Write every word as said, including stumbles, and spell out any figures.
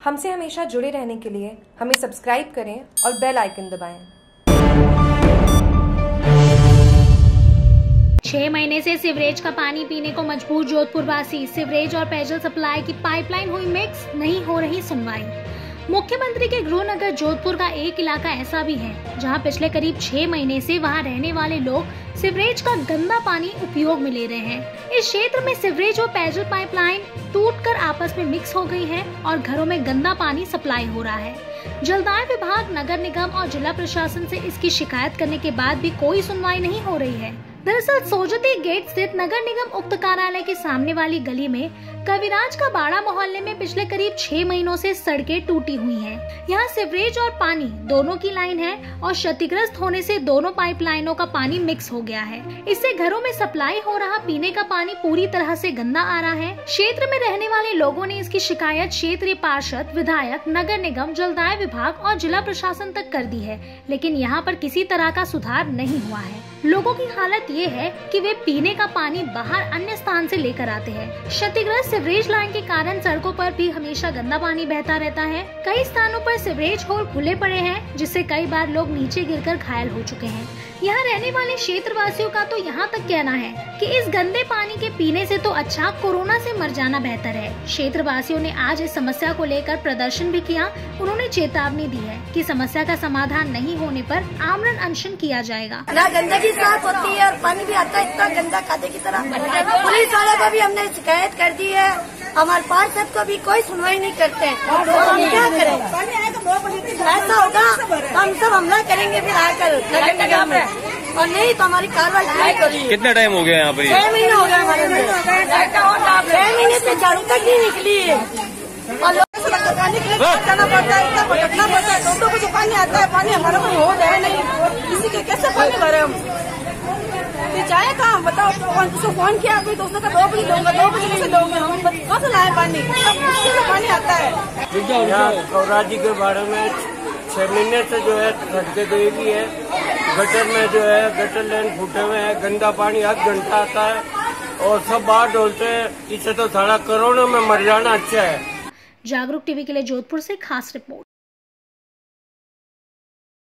हमसे हमेशा जुड़े रहने के लिए हमें सब्सक्राइब करें और बेल आइकन दबाएं। छह महीने से सिवरेज का पानी पीने को मजबूर जोधपुर वासी। सिवरेज और पेयजल सप्लाई की पाइपलाइन हुई मिक्स, नहीं हो रही सुनवाई। मुख्यमंत्री के गृह नगर जोधपुर का एक इलाका ऐसा भी है जहां पिछले करीब छह महीने से वहां रहने वाले लोग सिवरेज का गंदा पानी उपयोग में ले रहे हैं। इस क्षेत्र में सिवरेज और पेयजल पाइपलाइन टूटकर आपस में मिक्स हो गई है और घरों में गंदा पानी सप्लाई हो रहा है। जलदाय विभाग, नगर निगम और जिला प्रशासन से इसकी शिकायत करने के बाद भी कोई सुनवाई नहीं हो रही है। दरअसल सोजती गेट स्थित नगर निगम उक्त कार्यालय के सामने वाली गली में कविराज का बाड़ा मोहल्ले में पिछले करीब छह महीनों से सड़कें टूटी हुई हैं। यहाँ सिवरेज और पानी दोनों की लाइन है और क्षतिग्रस्त होने से दोनों पाइपलाइनों का पानी मिक्स हो गया है। इससे घरों में सप्लाई हो रहा पीने का पानी पूरी तरह से गंदा आ रहा है। क्षेत्र में रहने वाले लोगों ने इसकी शिकायत क्षेत्रीय पार्षद, विधायक, नगर निगम, जलदाय विभाग और जिला प्रशासन तक कर दी है, लेकिन यहाँ पर किसी तरह का सुधार नहीं हुआ है। लोगों की हालत ये है कि वे पीने का पानी बाहर अन्य स्थान से लेकर आते हैं। क्षतिग्रस्त सिवरेज लाइन के कारण सड़कों पर भी हमेशा गंदा पानी बहता रहता है। कई स्थानों पर सिवरेज होल खुले पड़े हैं, जिससे कई बार लोग नीचे गिरकर घायल हो चुके हैं। यहाँ रहने वाले क्षेत्रवासियों का तो यहाँ तक कहना है कि इस गंदे पानी के पीने से तो अच्छा कोरोना से मर जाना बेहतर है। क्षेत्रवासियों ने आज इस समस्या को लेकर प्रदर्शन भी किया। उन्होंने चेतावनी दी है कि समस्या का समाधान नहीं होने पर आमरण अनशन किया जाएगा। ना गंदगी साफ होती है और पानी भी आता है इतना गंदा खाते की तरह। पुलिस वालों को भी हमने शिकायत कर दी है, हमारे पार्षद को भी कोई सुनवाई नहीं करते हैं। तो हम क्या करें? ऐसा होगा तो हम सब हमला करेंगे फिर आकर नगर निगम में, और नहीं तो हमारी कार्रवाई करेंगे। कितना टाइम हो गया यहाँ पर? छह महीने हो गए हमारे अंदर। छह महीने से झाड़ू तक नहीं निकली है और लोग लगाने के लिए जाना पड़ता है, इतना भटकना पड़ता है। दोस्तों को जो पानी आता है, पानी हमारा कोई हो जाए नहीं, किसी के कैसे पानी भरे हम? जाए कहाँ बताओ? तो फोन किया कोई दोस्तों का, दो बजे दूंगा, दो बजे से दूंगा, हम कहाँ से लाए पानी? सब पानी आता है। कौरा जी के बारे में छह महीने से जो है सड़कें गई भी है, गटर में जो है गटर लाइन फूटे हुए हैं, गंदा पानी हर घंटा आता है और सब बाहर डोलते हैं। इससे तो सारा कोरोना में मर जाना अच्छा है। जागरूक टीवी के लिए जोधपुर से खास रिपोर्ट।